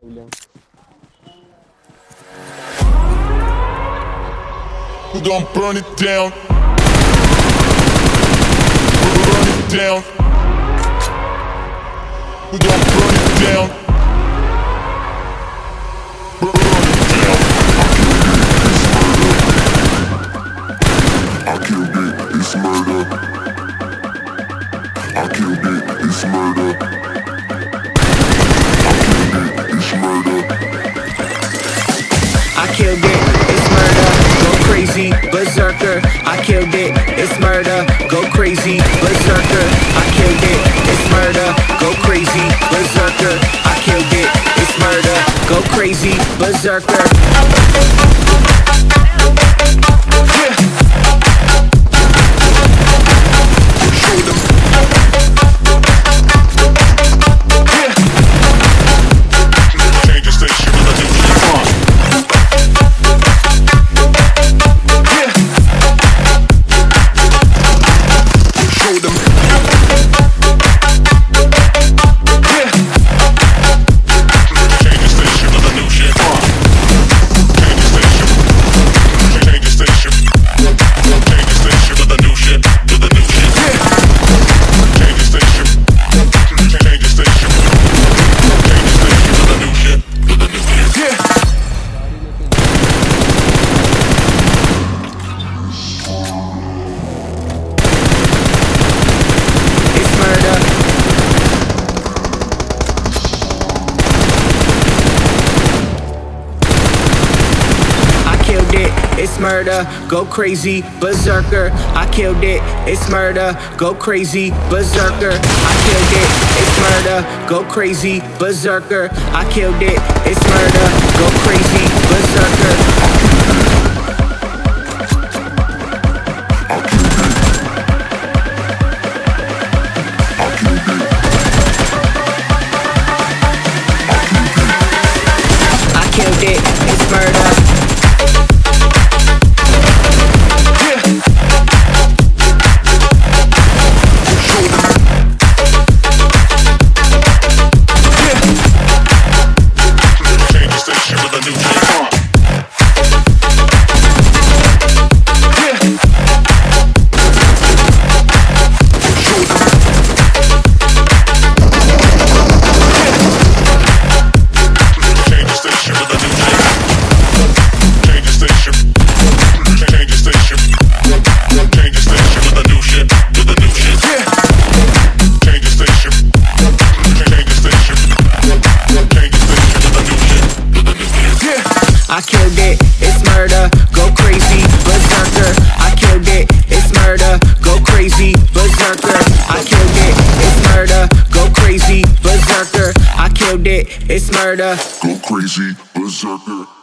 We're gonna burn it down. Burn it down. We're gonna burn it down. Burn it down. I killed it, it's murder. I killed it, it's murder. I killed it, it's murder. Go crazy, berserker. I killed it, it's murder. Go crazy, berserker. I killed it, it's murder. Go crazy, berserker. I killed it, it's murder. Go crazy, berserker. It's murder, go crazy, berserker. I killed it, it's murder, go crazy, berserker. I killed it, it's murder, go crazy, berserker. I killed it, it's murder, go crazy, berserker. I killed it, it's murder. I killed it, it's murder, go crazy, berserker. I killed it, it's murder, go crazy, berserker. I killed it, it's murder, go crazy, berserker. I killed it, it's murder, go crazy, berserker.